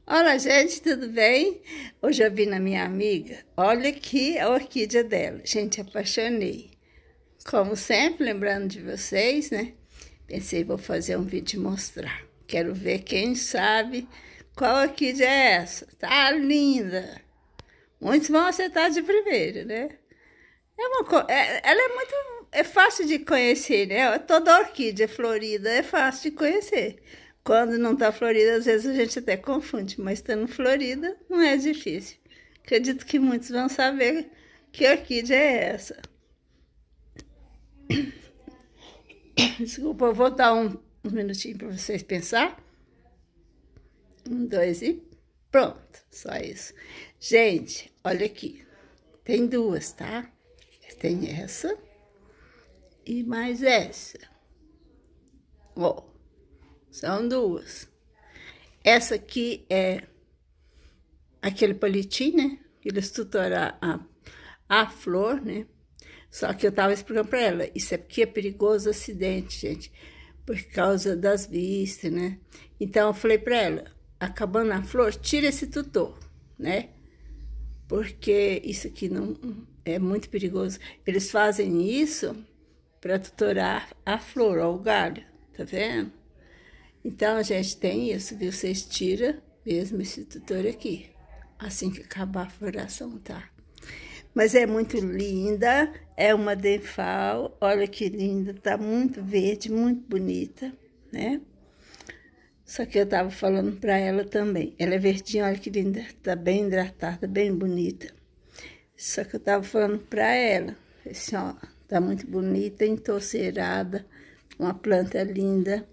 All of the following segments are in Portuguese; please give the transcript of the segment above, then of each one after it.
Olá, gente, tudo bem? Hoje eu vi na minha amiga, olha aqui a orquídea dela. Gente, apaixonei. Como sempre, lembrando de vocês, né? Pensei, vou fazer um vídeo e mostrar. Quero ver quem sabe qual orquídea é essa. Tá linda! Muitos vão acertar de primeira, né? Ela é muito... É fácil de conhecer, né? Toda orquídea florida é fácil de conhecer. Quando não tá florida, às vezes a gente até confunde, mas estando florida não é difícil. Acredito que muitos vão saber que orquídea é essa. Desculpa, eu vou dar um minutinho para vocês pensar. 1, 2 e pronto, só isso. Gente, olha aqui, tem duas, tá? Tem essa e mais essa. Ó, são duas. Essa aqui é aquele palitinho, né? Eles tutoram a flor, né? Só que eu tava explicando pra ela, isso é porque é perigoso acidente, gente, por causa das vistas, né? Então eu falei pra ela, acabando a flor, tira esse tutor, né? Porque isso aqui não é muito perigoso. Eles fazem isso para tutorar a flor, ó, o galho, tá vendo? Então, a gente tem isso, viu? Vocês tiram mesmo esse tutor aqui, assim que acabar a floração, tá? Mas é muito linda, é uma denfal, olha que linda, tá muito verde, muito bonita, né? Só que eu tava falando pra ela também, ela é verdinha, olha que linda, tá bem hidratada, bem bonita. Só que eu tava falando pra ela, assim, ó, tá muito bonita, entorceirada, uma planta linda.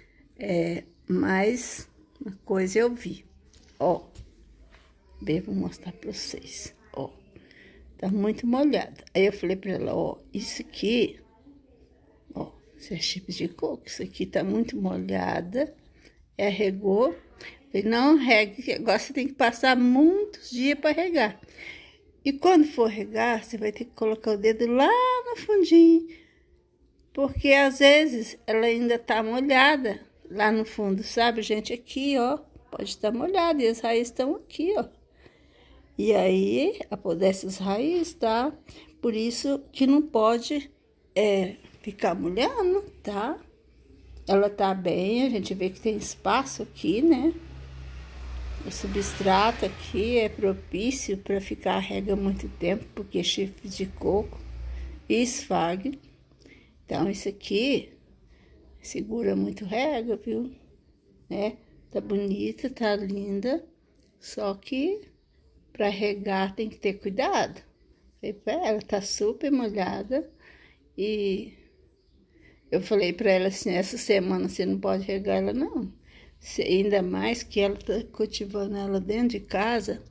Mais uma coisa eu vi, ó, bem, vou mostrar pra vocês, ó, tá muito molhada. Aí eu falei pra ela, ó, isso aqui, ó, isso é chips de coco, isso aqui tá muito molhada, regou. Falei, não regue, agora você tem que passar muitos dias para regar. E quando for regar, você vai ter que colocar o dedo lá no fundinho, porque às vezes ela ainda tá molhada lá no fundo, sabe, gente? Aqui, ó, pode estar molhada e as raízes estão aqui, ó. E aí, apodrece as raízes, tá? Por isso que não pode ficar molhando, tá? Ela tá bem, a gente vê que tem espaço aqui, né? O substrato aqui é propício para ficar a rega muito tempo, porque é chifre de coco e esfague. Então, isso aqui segura muito rega, viu? Né? Tá bonita, tá linda, só que para regar tem que ter cuidado. Ela tá super molhada e eu falei para ela assim, essa semana você não pode regar ela não. Ainda mais que ela tá cultivando ela dentro de casa,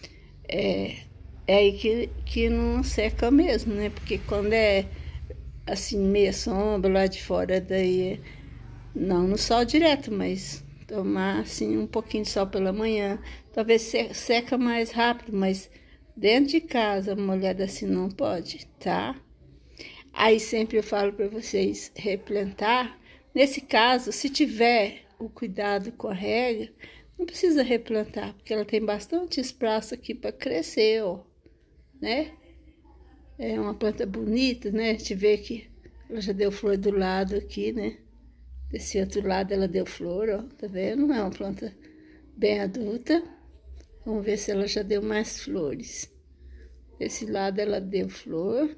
é aí que não seca mesmo, né? Porque quando é assim, meia sombra lá de fora, daí não no sol direto, mas tomar assim um pouquinho de sol pela manhã, talvez seca mais rápido, mas dentro de casa, molhada assim não pode, tá? Aí sempre eu falo para vocês replantar. Nesse caso, se tiver o cuidado com a rega, não precisa replantar, porque ela tem bastante espaço aqui para crescer, ó, né? É uma planta bonita, né? A gente vê que ela já deu flor do lado aqui, né? Desse outro lado ela deu flor, ó, tá vendo? É uma planta bem adulta. Vamos ver se ela já deu mais flores. Desse lado ela deu flor.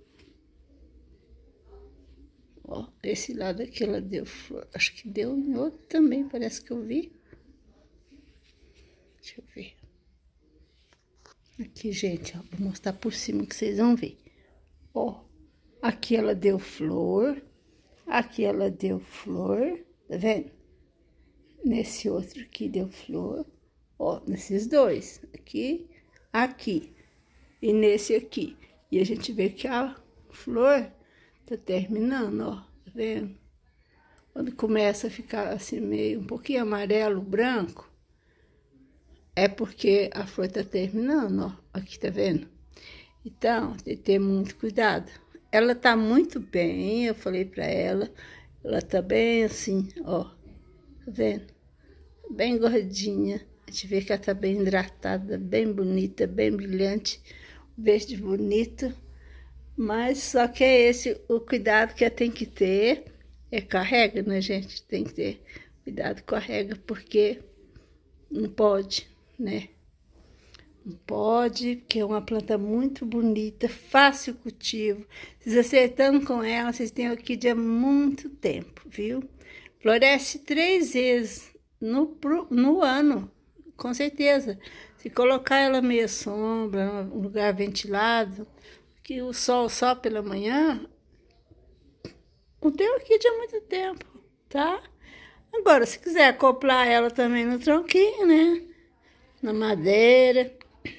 Ó, esse lado aqui ela deu flor. Acho que deu em outro também, parece que eu vi. Deixa eu ver. Aqui, gente, ó, vou mostrar por cima que vocês vão ver. Ó, aqui ela deu flor. Aqui ela deu flor, tá vendo? Nesse outro aqui deu flor. Ó, nesses dois. Aqui, aqui. E nesse aqui. E a gente vê que a flor tá terminando, ó, tá vendo? Quando começa a ficar assim meio um pouquinho amarelo, branco, é porque a flor tá terminando, ó, aqui, tá vendo? Então, tem que ter muito cuidado. Ela tá muito bem, eu falei pra ela, ela tá bem assim, ó, tá vendo? Bem gordinha, A gente vê que ela tá bem hidratada, bem bonita, bem brilhante, verde bonito. Mas só que é esse o cuidado que ela tem que ter. É com a rega, né, gente? Tem que ter cuidado com a rega, porque não pode, né? Não pode, porque é uma planta muito bonita, fácil cultivo. Vocês acertando com ela, vocês têm orquídea há muito tempo, viu? Floresce 3 vezes no ano, com certeza. Se colocar ela meia sombra, num lugar ventilado, que o sol só pela manhã, não tem orquídea há muito tempo, tá? Agora, se quiser acoplar ela também no tronquinho, né? Na madeira,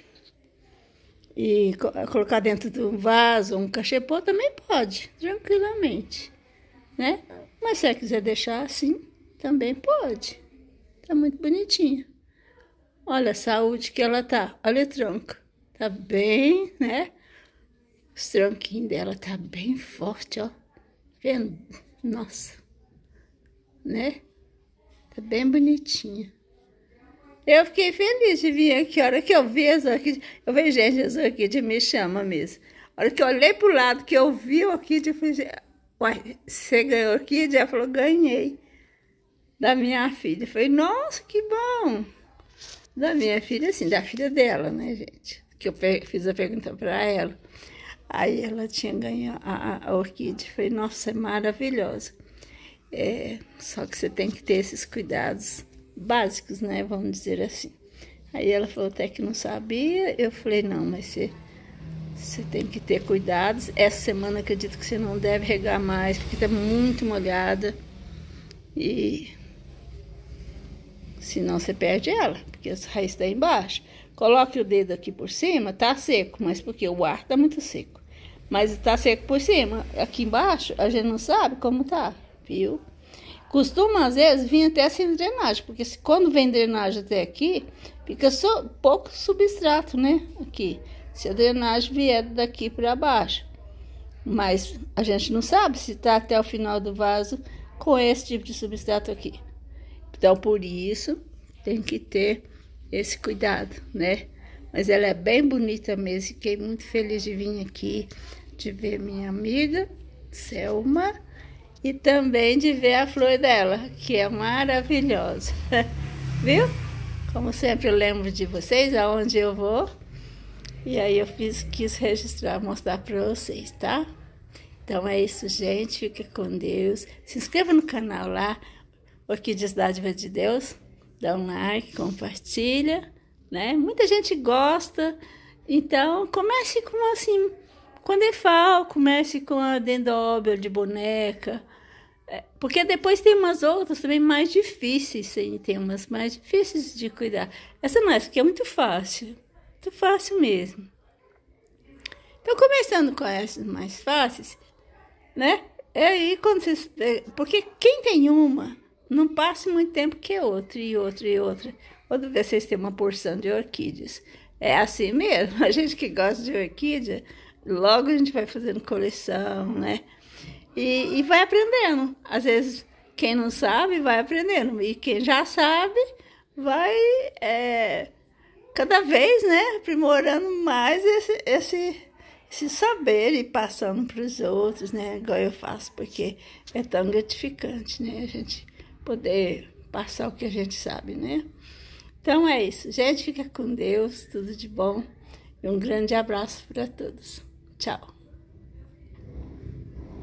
e colocar dentro de um vaso, um cachepô, também pode, tranquilamente, né? Mas se ela quiser deixar assim, também pode. Tá muito bonitinha. Olha a saúde que ela tá. Olha o tronco. Tá bem, né? Os tronquinhos dela tá bem forte, ó. Vendo? Nossa. Né? Tá bem bonitinha. Eu fiquei feliz de vir aqui. A hora que eu vi as orquídeas, eu falei, gente, as orquídeas me chamam mesmo. A hora que eu olhei pro lado, que eu vi a orquídea, eu falei, uai, você ganhou orquídea? Ela falou, ganhei. Da minha filha. Eu falei, nossa, que bom. Da minha filha, assim, da filha dela, né, gente? Que eu fiz a pergunta pra ela. Aí ela tinha ganho a orquídea. Eu falei, nossa, é maravilhosa. Só que você tem que ter esses cuidados básicos, né? Vamos dizer assim. Aí ela falou até que não sabia. Eu falei, não, mas você tem que ter cuidados. Essa semana acredito que você não deve regar mais, porque tá muito molhada. E senão você perde ela, porque as raízes estão embaixo. Coloque o dedo aqui por cima, tá seco, mas porque o ar tá muito seco. Mas tá seco por cima. Aqui embaixo, a gente não sabe como tá, viu? Costuma, às vezes, vir até sem drenagem, porque quando vem drenagem até aqui, fica pouco substrato, né? Aqui. Se a drenagem vier daqui para baixo. Mas a gente não sabe se tá até o final do vaso com esse tipo de substrato aqui. Então, por isso, tem que ter esse cuidado, né? Mas ela é bem bonita mesmo. Fiquei muito feliz de vir aqui, de ver minha amiga, Selma, e também de ver a flor dela, que é maravilhosa. Viu? Como sempre, eu lembro de vocês, aonde eu vou. E aí eu quis registrar, mostrar para vocês, tá? Então é isso, gente. Fica com Deus. Se inscreva no canal lá, Orquídeas Dádiva de Deus. Dá um like, compartilha, né? Muita gente gosta. Então, comece com assim, com Defal, comece com a Dendróbio de boneca. Porque depois tem umas outras também mais difíceis, tem umas mais difíceis de cuidar. Essa não, essa aqui é muito fácil mesmo. Então, começando com essas mais fáceis, né? Aí, quando vocês... Porque quem tem uma, não passa muito tempo que outra, e outra, e outra. Quando vocês têm uma porção de orquídeas. É assim mesmo. A gente que gosta de orquídea, logo a gente vai fazendo coleção, né? E vai aprendendo. Às vezes, quem não sabe, vai aprendendo. E quem já sabe, vai cada vez, né, aprimorando mais esse saber e passando para os outros, né? Igual eu faço, porque é tão gratificante, né? A gente poder passar o que a gente sabe, né? Então é isso. Gente, fica com Deus, tudo de bom. E um grande abraço para todos. Tchau.